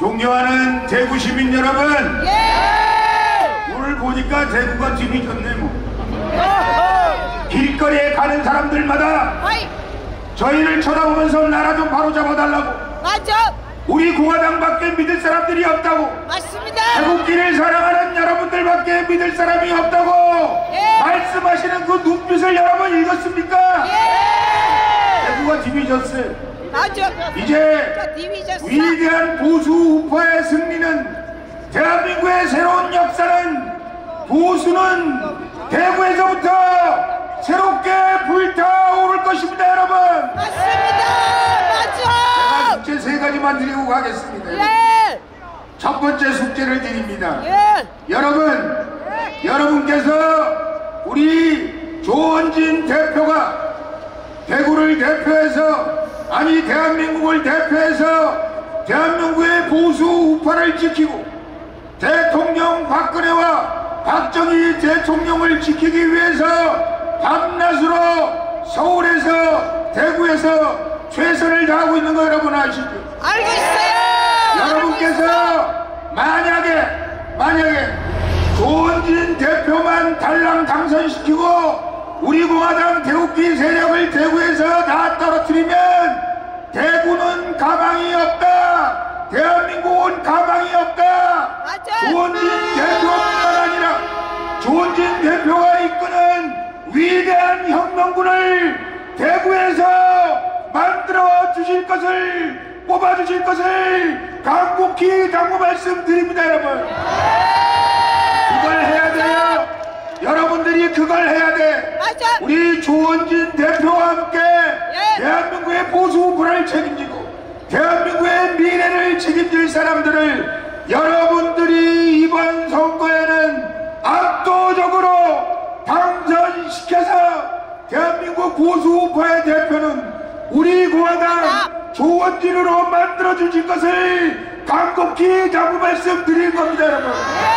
존경하는 대구 시민 여러분, 예! 오늘 보니까 대구가 뒤미졌네 뭐. 길거리에 가는 사람들마다 아이, 저희를 쳐다보면서 나라 좀 바로 잡아달라고, 맞아! 우리 공화당밖에 믿을 사람들이 없다고, 맞습니다! 태국기를 사랑하는 여러분들밖에 믿을 사람이 없다고 예! 말씀하시는 그 눈빛을 여러분 읽었습니까? 예! 대구가 뒤미졌어요. 맞아! 이제 디비졌어! 위대한 보수 우파의 승리는, 대한민국의 새로운 역사는, 보수는 대구에서부터 새롭게 불타오를 것입니다 여러분. 맞습니다! 제가 맞아! 숙제 세 가지만 드리고 가겠습니다. 예! 첫 번째 숙제를 드립니다. 예! 여러분, 여러분께서 우리 조원진 대표가 대구를 대표해서, 아니 대한민국을 대표해서 대한민국의 보수 우파를 지키고 대통령 박근혜와 박정희 대통령을 지키기 위해서 밤낮으로 서울에서 대구에서 최선을 다하고 있는 거 여러분 아시죠? 알고 있어요! 여러분께서 만약에 조원진 대표만 달랑 당선시키고 우리 공화당 대웃기 세력을 대구에서 다 떨어뜨리면 대구는 가망이 없다, 대한민국은 가망이 없다. 맞아. 조원진 대표뿐만 아니라 조원진 대표가 이끄는 위대한 혁명군을 대구에서 만들어 주실 것을, 뽑아 주실 것을 간곡히 당부 말씀드립니다 여러분. 그걸 해야 돼요. 여러분들이 그걸 해야 돼. 맞아. 우리 조원진 대표와 함께 예. 대한민국의 보수 우파를 책임지고 대한민국의 미래를 책임질 사람들을 여러분들이 이번 선거에는 압도적으로 당선시켜서 대한민국 보수 우파의 대표는 우리 공화당 조원진으로 만들어 주실 것을 간곡히 당부 말씀드릴 겁니다 여러분.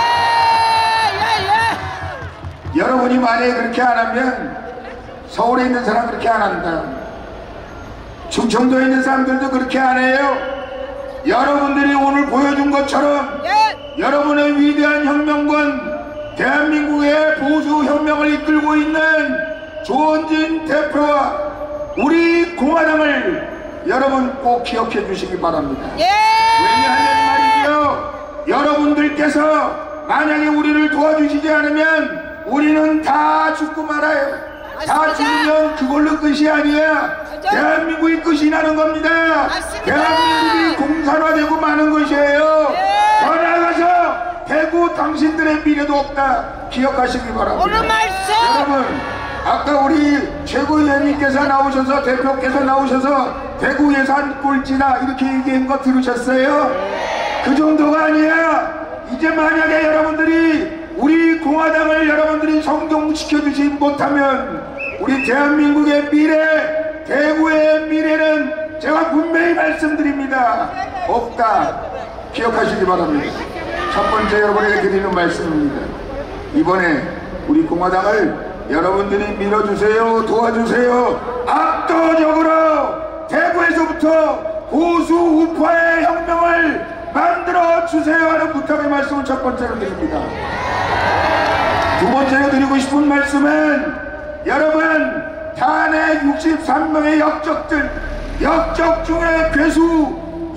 여러분이 만약에 그렇게 안 하면 서울에 있는 사람 그렇게 안 한다, 충청도에 있는 사람들도 그렇게 안 해요. 여러분들이 오늘 보여준 것처럼 여러분의 위대한 혁명군, 대한민국의 보수 혁명을 이끌고 있는 조원진 대표와 우리 공화당을 여러분 꼭 기억해 주시기 바랍니다. 왜냐하면 말이죠, 여러분들께서 만약에 우리를 도와주시지 않으면 우리는 다 죽고 말아요. 다 죽으면 그걸로 끝이 아니야. 대한민국이 끝이 나는 겁니다. 대한민국이 공산화되고 마는 것이에요. 더 나아가서 대구 당신들의 미래도 없다 기억하시기 바랍니다. 오늘 말씀! 여러분, 아까 우리 최고위원님께서 나오셔서, 대표께서 나오셔서 대구 예산 꼴찌다 이렇게 얘기한 거 들으셨어요? 그 정도가 아니야. 이제 만약에 여러분들이 우리 공화당을 여러분들이 성공시켜주지 못하면 우리 대한민국의 미래, 대구의 미래는 제가 분명히 말씀드립니다, 없다 기억하시기 바랍니다. 첫 번째 여러분에게 드리는 말씀입니다. 이번에 우리 공화당을 여러분들이 밀어주세요, 도와주세요. 압도적으로 대구에서부터 보수 우파의 혁명을 만들어 주세요 하는 부탁의 말씀을 첫 번째로 드립니다. 두 번째로 드리고 싶은 말씀은, 여러분 탄핵 63명의 역적 중에 괴수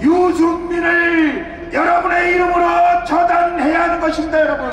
유승민을 여러분의 이름으로 처단해야 하는 것입니다 여러분.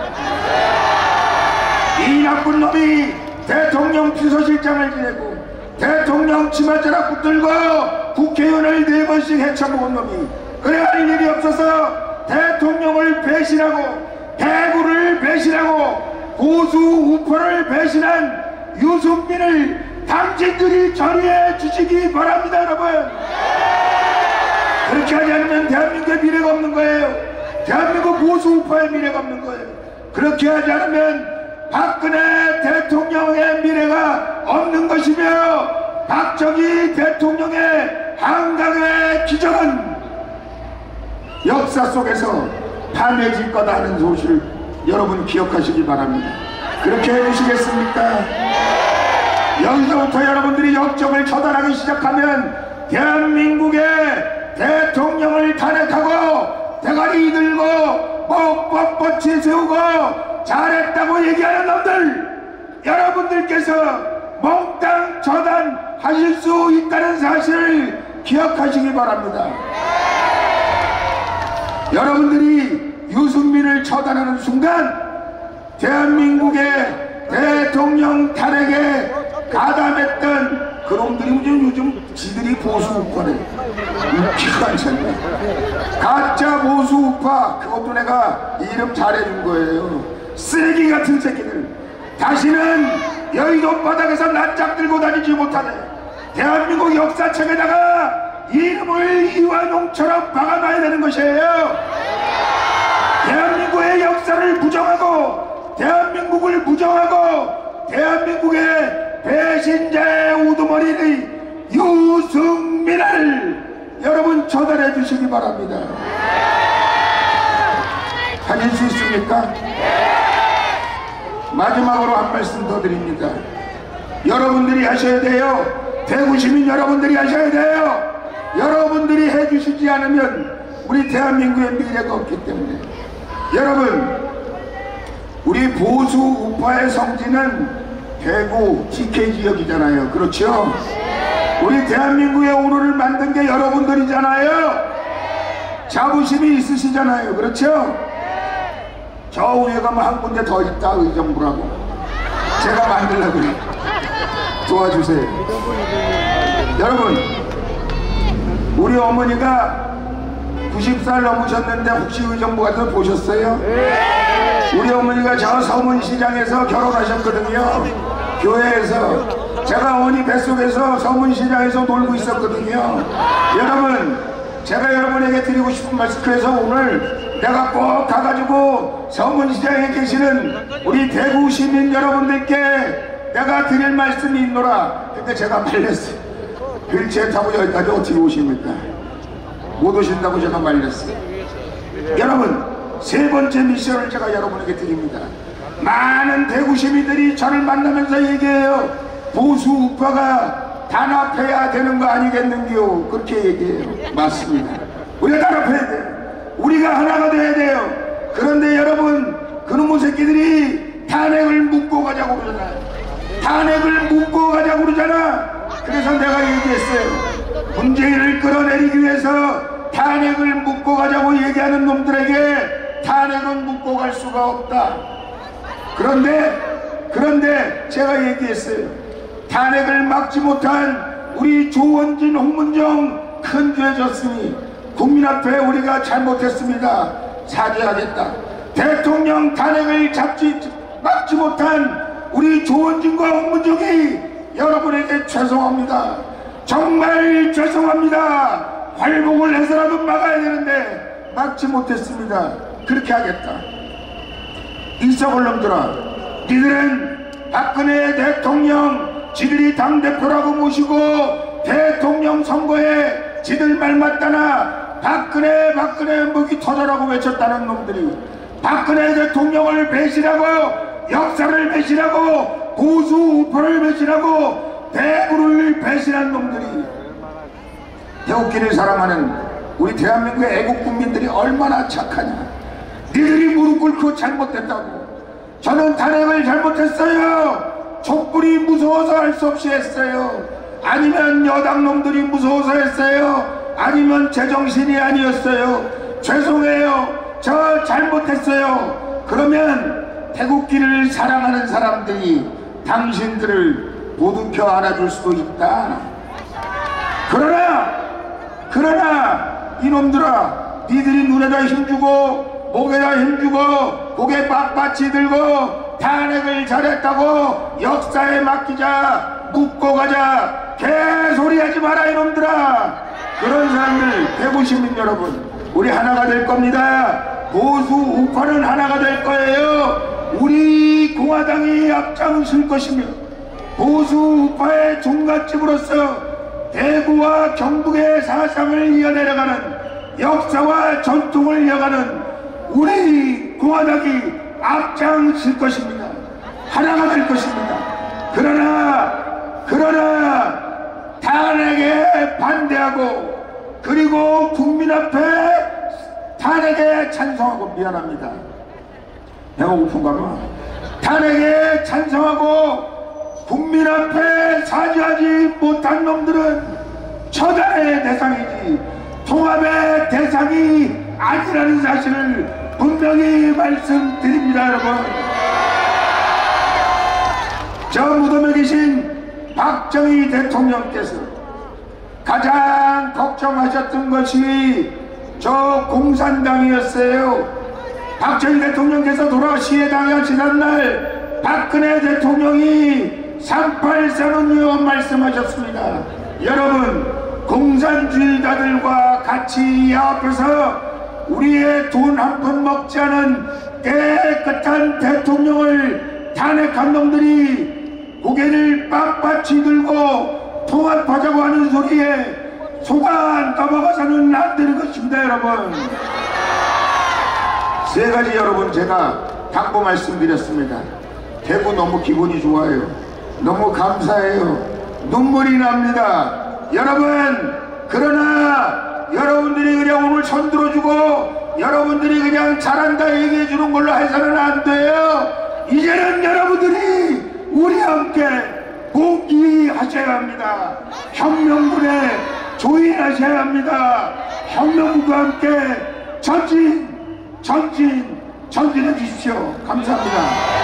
이 나쁜 놈이 대통령 비서실장을 지내고 대통령 치마자락 붙들고 국회의원을 4번씩 헤쳐먹은 놈이 그래 할 일이 없어서 대통령을 배신하고 대구를 배신하고 보수 우파를 배신한 유승민을 당신들이 처리해 주시기 바랍니다 여러분. 그렇게 하지 않으면 대한민국의 미래가 없는 거예요. 대한민국 보수 우파의 미래가 없는 거예요. 그렇게 하지 않으면 박근혜 대통령의 미래가 없는 것이며 박정희 대통령의 한강의 기적은 역사 속에서 파멸질 거다 하는 소식을 여러분 기억하시기 바랍니다. 그렇게 해주시겠습니까? 여기서부터 여러분들이 역적을 처단하기 시작하면 대한민국의 대통령을 탄핵하고 대가리 들고 뻣뻣이 세우고 잘했다고 얘기하는 놈들, 여러분들께서 몽땅 처단하실 수 있다는 사실을 기억하시기 바랍니다. 여러분들이 유승민을 처단하는 순간 대한민국의 대통령 탄핵에 가담했던 그놈들이 요즘 지들이 보수 우파래. 웃기가 않잖냐. 가짜 보수 우파, 그것도 내가 이름 잘해준 거예요. 쓰레기 같은 새끼들. 다시는 여의도 바닥에서 낯짝 들고 다니지 못하네. 대한민국 역사책에다가 이름을 이완용처럼 박아놔야 되는 것이에요. 대한민국의 역사를 부정하고 대한민국을 부정하고 대한민국의 배신자의 우두머리의 유승민을 여러분 처단해 주시기 바랍니다. 하실 수 있습니까? 마지막으로 한 말씀 더 드립니다. 여러분들이 하셔야 돼요. 대구 시민 여러분들이 하셔야 돼요. 여러분들이 해주시지 않으면 우리 대한민국의 미래가 없기 때문에. 여러분, 우리 보수 우파의 성지는 대구 TK 지역이잖아요. 그렇죠? 우리 대한민국의 오늘을 만든 게 여러분들이잖아요. 자부심이 있으시잖아요. 그렇죠? 저 위에 가면 한 군데 더 있다. 의정부라고 제가 만들려고 그래요. 도와주세요. 여러분, 우리 어머니가 90살 넘으셨는데 혹시 의정부 가서 보셨어요? 우리 어머니가 저 서문시장에서 결혼하셨거든요. 교회에서. 제가 어머니 뱃속에서 서문시장에서 놀고 있었거든요. 여러분, 제가 여러분에게 드리고 싶은 말씀, 그래서 오늘 내가 꼭 가가지고 서문시장에 계시는 우리 대구 시민 여러분들께 내가 드릴 말씀이 있노라. 근데 제가 말렸어요. 휠체어 타고 여기까지 어떻게 오십니까? 못 오신다고 제가 말렸어요. 여러분, 세 번째 미션을 제가 여러분에게 드립니다. 많은 대구 시민들이 저를 만나면서 얘기해요. 보수 우파가 단합해야 되는 거 아니겠는겨. 그렇게 얘기해요. 맞습니다. 우리가 단합해야 돼요. 우리가 하나가 돼야 돼요. 그런데 여러분, 그놈의 새끼들이 탄핵을 묻고 가자고 그러잖아요. 탄핵을 묻고 가자고 그러잖아. 그래서 내가 얘기했어요. 문재인을 끌어내리기 위해서 탄핵을 묻고 가자고 얘기하는 놈들에게 탄핵은 묻고 갈 수가 없다. 그런데 제가 얘기했어요. 탄핵을 막지 못한 우리 조원진, 홍문정 큰 죄 졌으니 국민 앞에 우리가 잘못했습니다. 사죄하겠다. 대통령 탄핵을 막지 못한 우리 조원진과 홍문정이 여러분에게 죄송합니다. 정말 죄송합니다. 활복을 해서라도 막아야 되는데 막지 못했습니다. 그렇게 하겠다. 이석을 놈들아, 니들은 박근혜 대통령 지들이 당대표라고 모시고 대통령 선거에 지들 말 맞다나 박근혜 목이 터져라고 외쳤다는 놈들이, 박근혜 대통령을 배신하고 역사를 배신하고 보수 우파를 배신하고 대구를 배신한 놈들이, 태극기를 사랑하는 우리 대한민국의 애국 국민들이 얼마나 착하냐. 니들이 무릎 꿇고 잘못됐다고. 저는 탄핵을 잘못했어요. 촛불이 무서워서 할 수 없이 했어요. 아니면 여당 놈들이 무서워서 했어요. 아니면 제정신이 아니었어요. 죄송해요. 저 잘못했어요. 그러면 태극기를 사랑하는 사람들이 당신들을 보듬켜 안아줄 수도 있다. 그러나 이놈들아, 니들이 눈에다 힘주고 목에다 힘주고 고개 빳빳이 들고 탄핵을 잘했다고 역사에 맡기자, 묻고 가자, 개소리하지 마라 이놈들아. 그런 사람들, 대구 시민 여러분, 우리 하나가 될 겁니다. 보수 우파는 하나가 될 거예요. 우리 공화당이 앞장설 것이며 보수 우파의 종갓집으로서 대구와 경북의 사상을 이어내려가는, 역사와 전통을 이어가는 우리 공화당이 앞장설 것입니다. 하나가 될 것입니다. 그러나 탄핵에 반대하고 그리고 국민 앞에 탄핵에 찬성하고 미안합니다. 내가 고픈가 봐. 탄핵에 찬성하고 국민 앞에 사죄하지 못한 놈들은 처단의 대상이지 통합의 대상이 아니라는 사실을 분명히 말씀드립니다. 여러분, 저 무덤에 계신 박정희 대통령께서 가장 걱정하셨던 것이 저 공산당이었어요. 박정희 대통령께서 돌아가시에 당하시던 날 박근혜 대통령이 38선언위원 말씀하셨습니다. 여러분, 공산주의자들과 같이 앞에서 우리의 돈 한 푼 먹지 않은 깨끗한 대통령을 탄핵한 놈들이 고개를 빳빳이 들고 통합하자고 하는 소리에 속아 넘어가서는 안 되는 것입니다. 여러분, 세 가지 여러분 제가 당부 말씀드렸습니다. 대구 너무 기분이 좋아요. 너무 감사해요. 눈물이 납니다. 여러분, 그러나 여러분들이 그냥 오늘 손 들어주고 여러분들이 그냥 잘한다 얘기해 주는 걸로 해서는 안 돼요. 이제는 여러분들이 우리 함께 봉기하셔야 합니다. 혁명군에 조인하셔야 합니다. 혁명군과 함께 전진해 주십시오. 감사합니다.